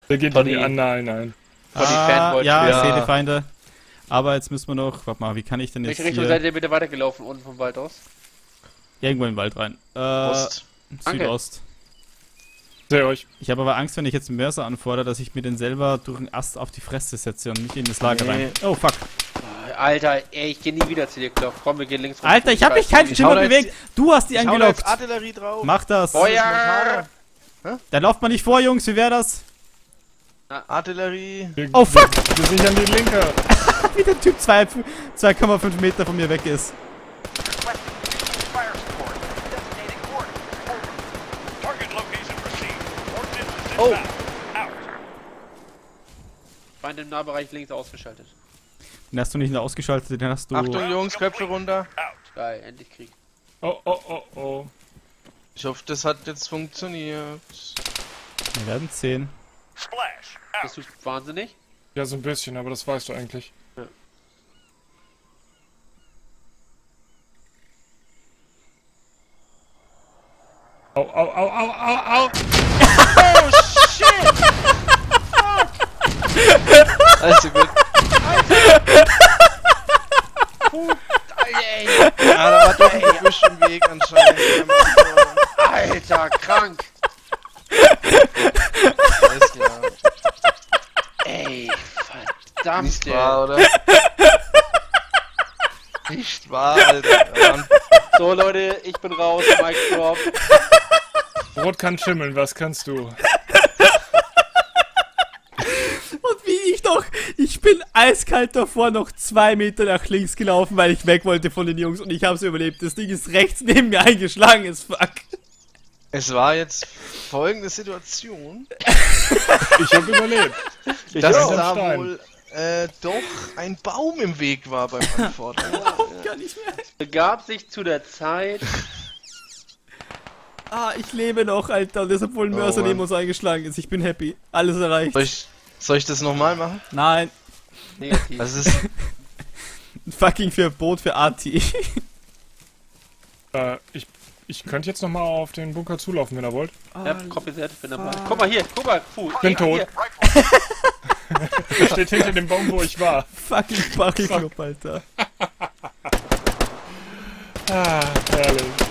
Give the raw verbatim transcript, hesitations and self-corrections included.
Der geht doch nicht an, nein, nein. Ah, ja, ich ja. sehe die Feinde. Aber jetzt müssen wir noch, warte mal, wie kann ich denn jetzt Welche Richtung hier... seid ihr bitte weitergelaufen, unten vom Wald aus? Irgendwo in den Wald rein. Äh, Ost. Südost. Seht euch. Ich habe aber Angst, wenn ich jetzt einen Mörser anfordere, dass ich mir den selber durch den Ast auf die Fresse setze und nicht in das Lager Nee. rein. Oh, fuck. Alter, ey, ich geh nie wieder zu dir, Klopf. Komm, wir gehen links rum. Alter, ich habe mich keinen Ich hau Schimmer da jetzt- bewegt. Du hast die Ich hau da angelockt. jetzt Artillerie drauf. Mach das. Feuer! Da läuft man nicht vor, Jungs. Wie wäre das? Artillerie. Wir, Oh, fuck. Wir, wir sichern die Linke. Wie der Typ zwei Komma fünf Meter von mir weg ist. Oh. Feind im Nahbereich links ausgeschaltet. Den hast du nicht nur ausgeschaltet, den hast du... Achtung Jungs, Köpfe runter. Geil, endlich Krieg. Oh, oh, oh, oh. Ich hoffe, das hat jetzt funktioniert. Wir werden sehen. Bist du wahnsinnig? Ja, so ein bisschen, aber das weißt du eigentlich. Ja. Au, au, au, au, au, au! Oh shit! Also gut. Alter, ey! Ja, da war doch ein Gebüsch im Weg anscheinend. Alter, krank! Alles klar. Ey, verdammt, Nicht ey. wahr, oder? Nicht wahr, Alter. Mann. So, Leute, ich bin raus, Mic Drop. Brot kann schimmeln, was kannst du? Und wie ich doch... Ich bin eiskalt davor noch zwei Meter nach links gelaufen, weil ich weg wollte von den Jungs und ich habe es überlebt. Das Ding ist rechts neben mir eingeschlagen, ist fuck. Es war jetzt folgende Situation, Ich hab überlebt. Ich dass hab da Stein. wohl äh, doch ein Baum im Weg war beim Antworten. Gar nicht mehr. Begab sich zu der Zeit. Ah, ich lebe noch, Alter. Und deshalb wohl ein Oh, Mörser Mann. neben uns eingeschlagen ist. Ich bin happy. Alles erreicht. Soll ich, soll ich das nochmal machen? Nein. Negativ. Das ist... Fucking Verbot für Arti. Äh, ich, ich könnte jetzt nochmal auf den Bunker zulaufen, wenn ihr wollt. Ja, Copy set, bin dabei. Guck mal hier, guck mal, Fu. Ich bin tot. Hier. Er steht hinter dem Baum, wo ich war. Fucking Bachelclub, Alter. Ah, herrlich.